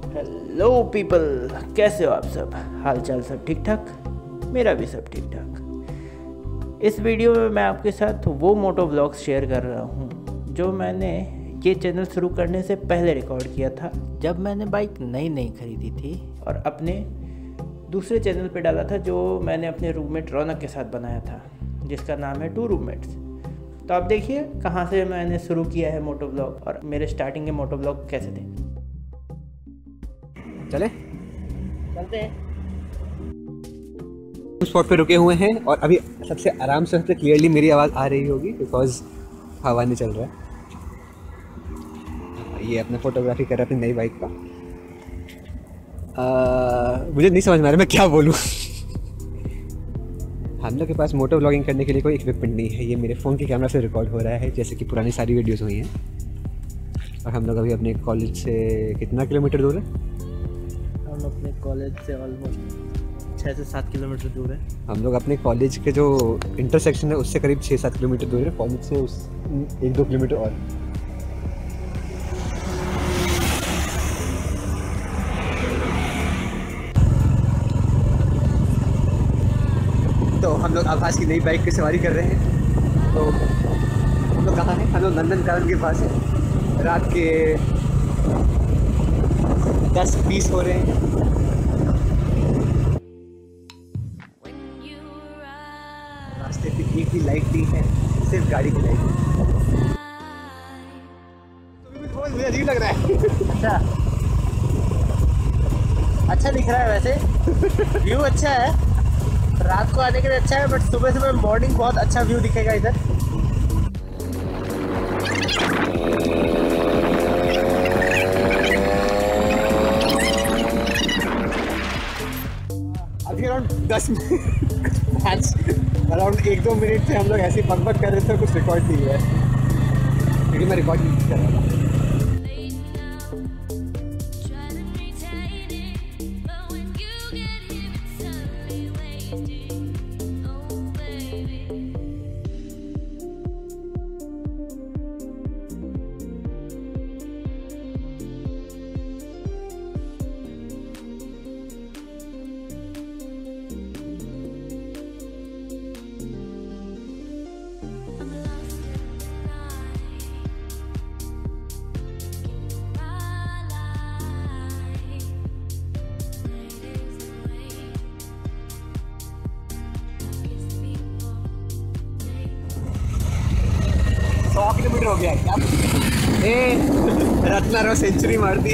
Hello people, कैसे हो आप सब? हाल चाल सब ठीक ठाक? मेरा भी सब ठीक ठाक। इस वीडियो में मैं आपके साथ वो मोटो व्लॉग्स शेयर कर रहा हूँ जो मैंने ये चैनल शुरू करने से पहले रिकॉर्ड किया था, जब मैंने बाइक नई खरीदी थी और अपने दूसरे चैनल पे डाला था जो मैंने अपने रूममेट रौनक के साथ बनाया था, जिसका नाम है टू रूममेट्स। तो आप देखिए कहाँ से मैंने शुरू किया है मोटो व्लॉग और मेरे स्टार्टिंग के मोटो व्लॉग कैसे थे। चलते हैं। स्पॉट पे रुके हुए हैं और अभी सबसे आराम से सबसे क्लियरली मेरी आवाज़ आ रही होगी बिकॉज हवा नहीं चल रहा है। ये अपने फोटोग्राफी कर रहा है अपनी नई बाइक का। मुझे नहीं समझ में आ रहा मैं क्या बोलूँ। हम लोग के पास मोटो व्लॉगिंग करने के लिए कोई इक्विपमेंट नहीं है। ये मेरे फ़ोन के कैमरा से रिकॉर्ड हो रहा है जैसे कि पुरानी सारी वीडियोस हुई हैं। और हम लोग अभी अपने कॉलेज से कितना किलोमीटर दूर है? हम अपने कॉलेज से ऑलमोस्ट 6 से 7 किलोमीटर दूर है। हम लोग अपने कॉलेज के जो इंटरसेक्शन है उससे करीब 6-7 किलोमीटर दूर है। कॉलेज से उस 1-2 किलोमीटर और। तो हम लोग आभास की नई बाइक की सवारी कर रहे हैं। तो हम लोग कहाँ हैं? हम लोग नंदन गार्डन के पास है। रात के 10:20 हो रहे हैं। रास्ते पे एक भी लाइट नहीं है, सिर्फ गाड़ी की लाइट है। मुझे अजीब लग रहा है। अच्छा दिख रहा है वैसे। व्यू अच्छा है, रात को आने के लिए अच्छा है, बट सुबह सुबह मॉर्निंग बहुत अच्छा व्यू दिखेगा इधर। अभी अराउंड 1-2 मिनट से हम लोग ऐसे बक कर रहे थे, कुछ रिकॉर्ड नहीं हुआ है क्योंकि मैं रिकॉर्ड नहीं कर रहा था। किलोमीटर हो गया क्या? रत्ना रो सेंचुरी मार दी।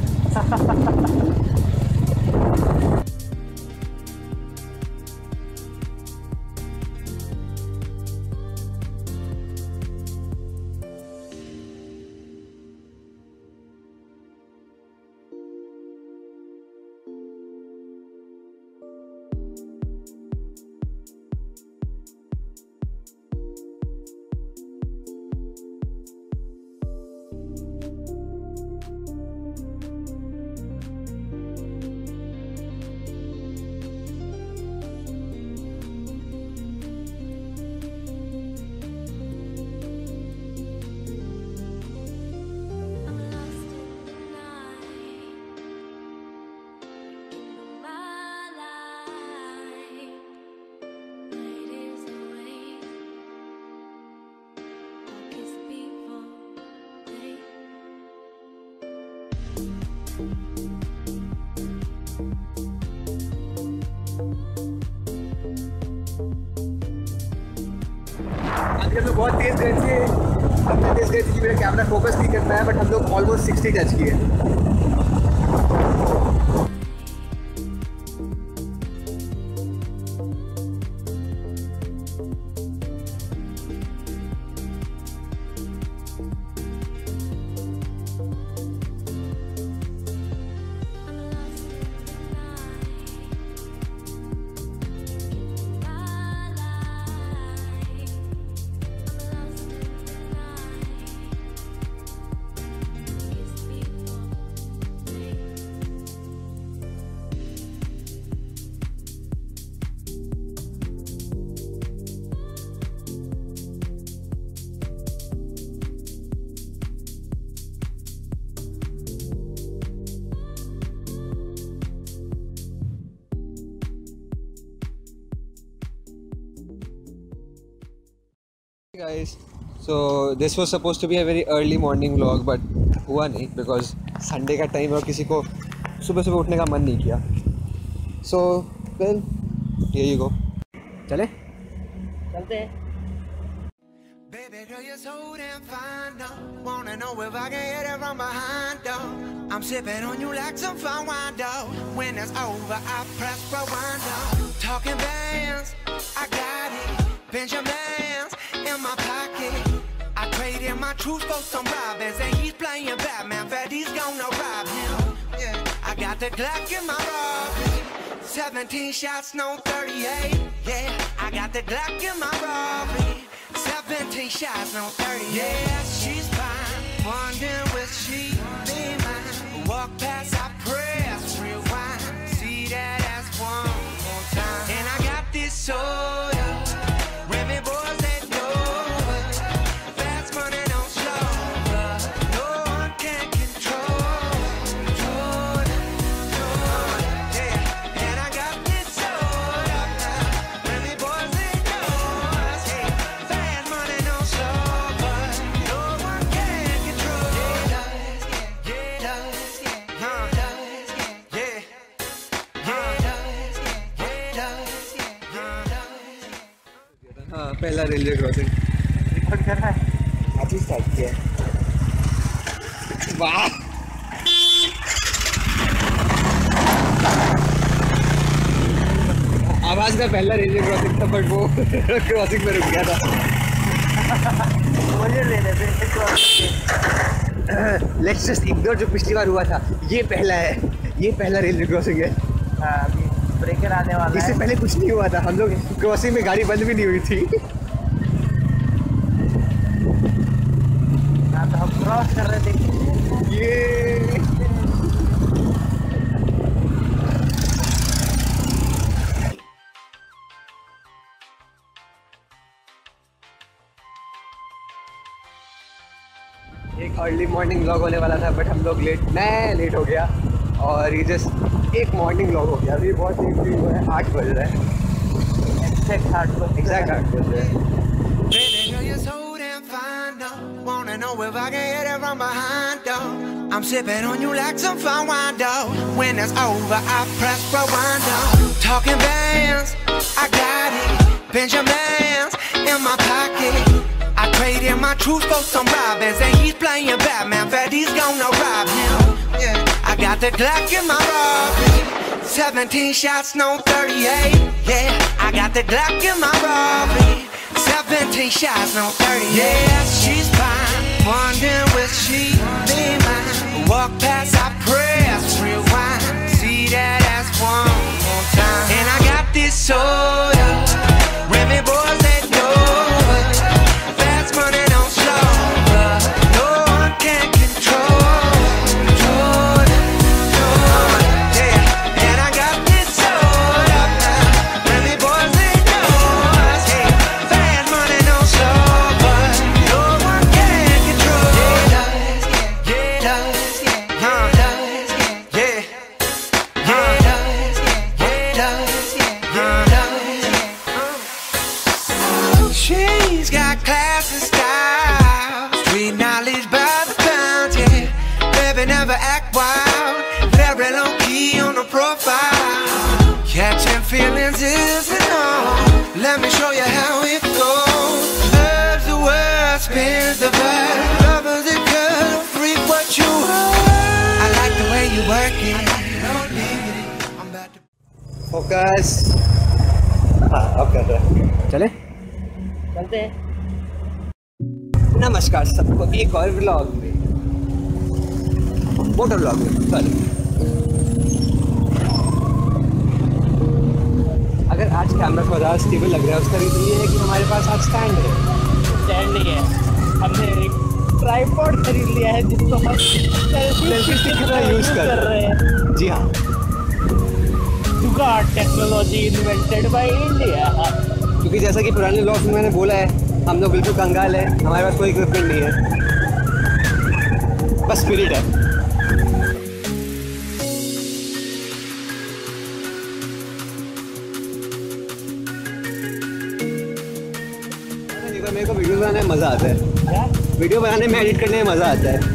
हम लोग बहुत तेज गए थे, इतने तेज गए थे कि मेरा कैमरा फोकस नहीं कर पाया, बट हम लोग ऑलमोस्ट 60 टच किए। guys, so this was supposed to be a very early morning vlog but हुआ नहीं because Sunday का टाइम और किसी को सुबह सुबह उठने का मन नहीं किया. So well, here you go. चले? चलते हैं. Baby girl, you're so damn fine, though. Wanna know if I can hit it from behind, though. I'm sipping on you like some fine wine, though. When it's over, I press rewind, though. Talking bands, I got it. Benjamins in my pocket. I traded my truth for some robins, and he's playing Batman. Freddy's gonna rob him. Yeah, I got the Glock in my Robin. 17 shots, no 38. Yeah, I got the Glock in my Robin. 17 shots, no 30. Yeah, she's fine. Wondering will she be mine? Walk past, I press rewind. See that ass one more time. And I got this soda. Remy boys that know it. Fast money don't slow. No one can control it. Yeah. And I got this soda. Remy boys that know it. Fast money don't slow, but no one can control it. Yeah, हाँ, पहला railway crossing record कर रहा है. आज ही start किया. वाह, आवाज का पहला रेलवे क्रॉसिंग था बट वो क्रॉसिंग में रुक गया था. मुझे ले लेते हैं क्रॉसिंग. लेट्स जस्ट इग्नोर जो पिछली बार हुआ था. ये पहला है, ये पहला रेलवे क्रॉसिंग है. हाँ, अभी ब्रेकर आने वाला इससे है. पहले कुछ नहीं हुआ था. हम लोग क्रॉसिंग में गाड़ी बंद भी नहीं हुई थी. हाँ, तो हम क्रॉस कर रहे थे. ये एक अर्ली मॉर्निंग व्लॉग होने वाला था बट हम लोग मैं लेट हो गया और ये जस्ट एक मॉर्निंग व्लॉग हो गया. अभी बहुत लेट हुआ है. 8 बज रहा है. एग्जैक्ट 8 बज रहा है. baby girl, you're so damn fine, though. Wanna know if I can hit it from behind, though. I'm sipping on you like some fine wine, though. When it's over, I press rewind, though. Talking bands, I got it. Benjamins in my pocket. I traded my truth for some robins, and he's playing Batman. Freddy's gonna rob him. Yeah, I got the Glock in my Robin. 17 shots, no 38. Yeah, I got the Glock in my Robin. 17 shots, no 30. Yeah, she's fine. Wondering will she be mine? Walk past, I press rewind. See that ass one more time. And I got this soda. Remy boys that know it. Fast money don't slow, but no one can control it. Yeah, and I got this soda. Remy boys that know it. Fast money don't slow, but no one can control it. Yeah, she's got class and style, street knowledge by the pound, yeah. Baby never act wild, very low key on the profile. Catching feelings is the norm. Let me show you how it goes. Love's the word, spins the verb. Love is the girl, freak what you are. I like the way you work it. Don't leave it. I'm about to. Focus. हाँ, अब कर रहा है. चले? चलते हैं. नमस्कार सबको एक और व्लॉग में, मोटर व्लॉग में. सॉरी. अगर आज कैमरा थोड़ा स्टेबल लग रहा है उसका रीज़न ये है कि हमारे पास आज स्टैंड है. स्टैंड नहीं है, हमने एक ट्राइपॉड खरीद लिया है जिसको हम सेल्फी स्टिक का यूज़ कर रहे हैं. जी हाँ. जुगाड़ टेक्नोलॉजी इन्वेंटेड बाय इंडिया. क्योंकि जैसा कि पुराने व्लॉग्स में मैंने बोला है, हम लोग बिल्कुल कंगाल है. हमारे पास कोई इक्विपमेंट नहीं है, बस स्पिरिट है. मेरे को वीडियो बनाने बनाने में मज़ा आता है, वीडियो बनाने में, एडिट करने में मज़ा आता है।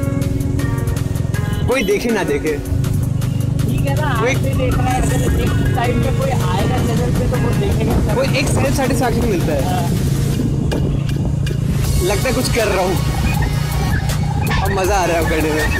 कोई देखे ना देखे, ठीक है ना, कोई देख रहा है, अगर एक टाइम पे कोई आएगा चैनल पे तो वो देखेगा, कोई एक सेल्फ सेटिस्फैक्शन मिलता है, लगता है कुछ कर रहा हूँ और मज़ा आ रहा है करने में।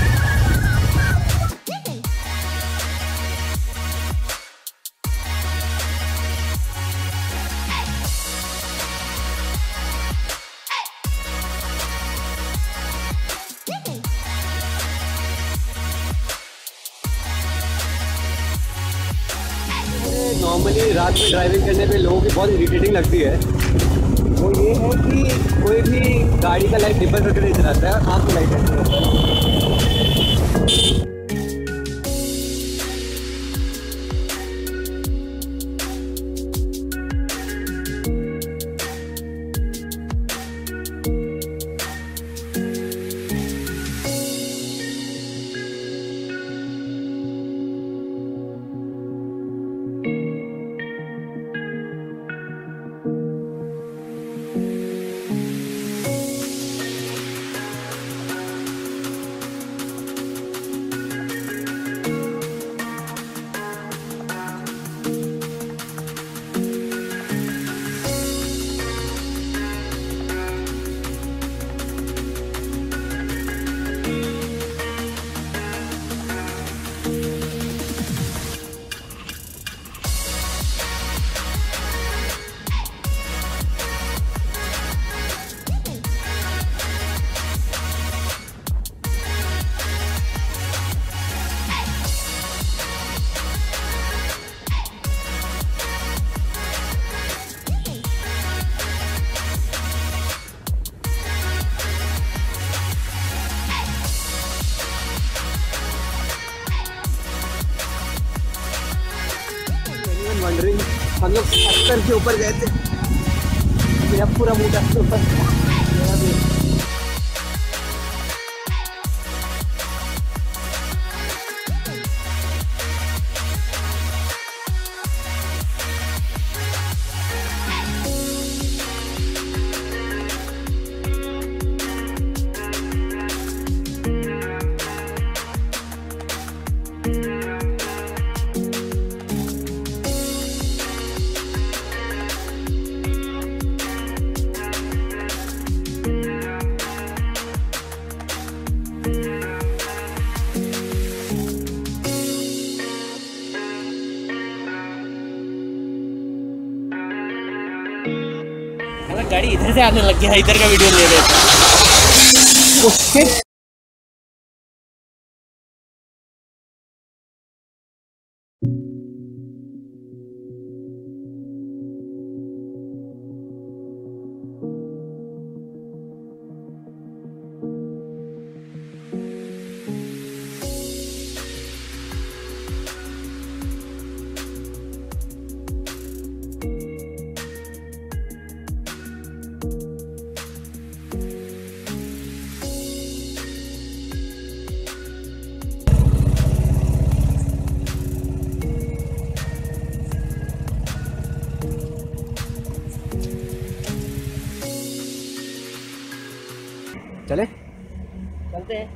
नॉर्मली रात में ड्राइविंग करने पे लोगों की बहुत इरिटेटिंग लगती है, वो ये है कि कोई भी गाड़ी का लाइट डिपर करके नहीं चलाता है, आँख में लाइट रहती है। हम लोग 70 के ऊपर गए थे, मेरा पूरा मूड के ऊपर। गाड़ी इधर से आने लग गया, इधर का वीडियो ले रहे थे। चले चलते हैं।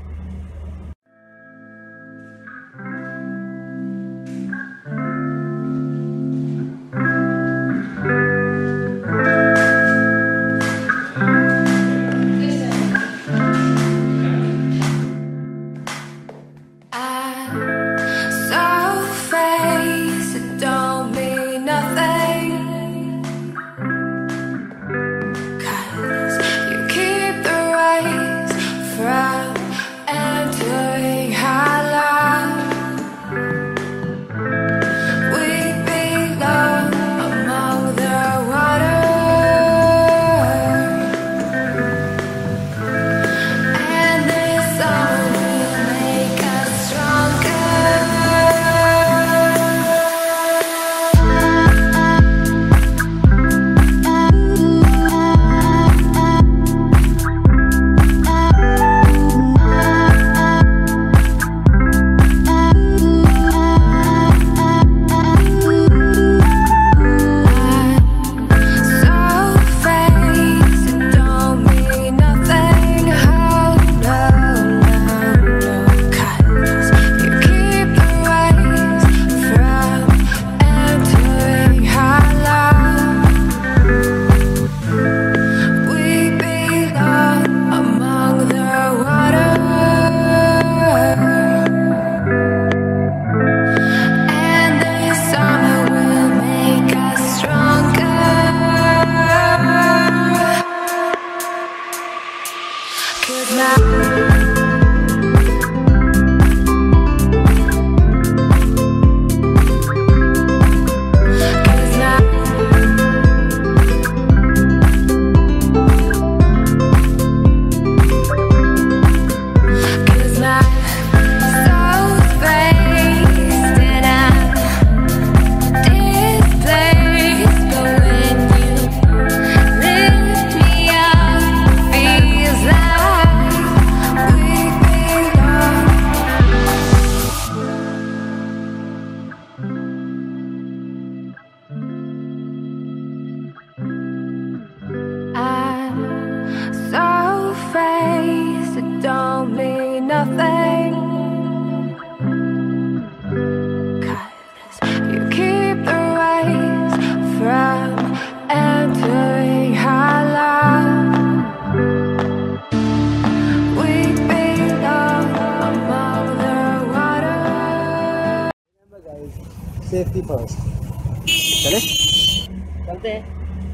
Safety first. चले चलते हैं।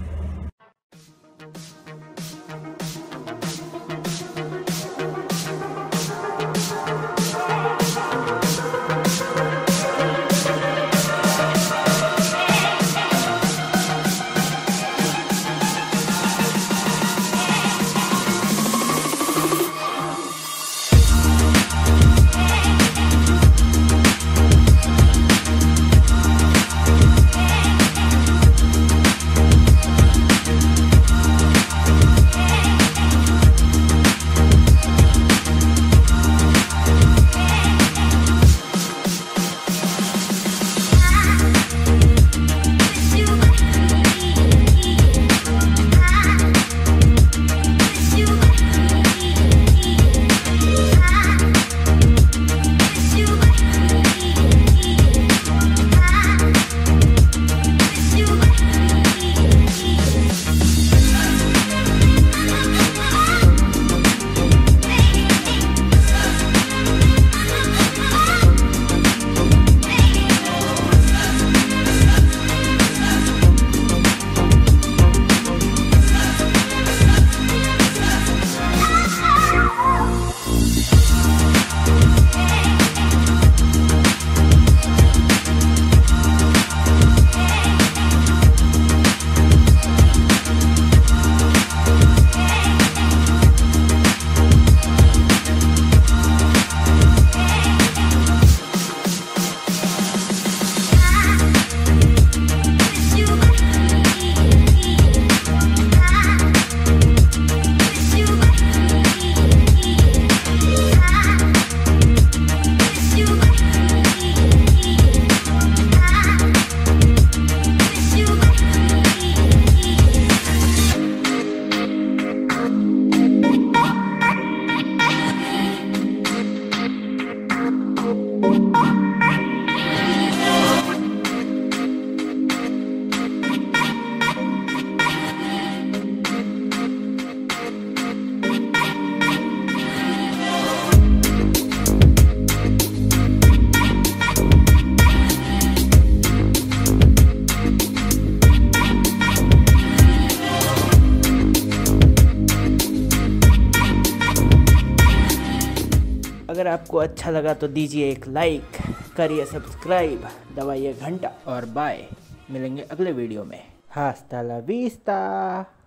अगर आपको अच्छा लगा तो दीजिए एक लाइक, करिए सब्सक्राइब, दबाइए घंटा और बाय। मिलेंगे अगले वीडियो में। हास्ता ला विस्ता।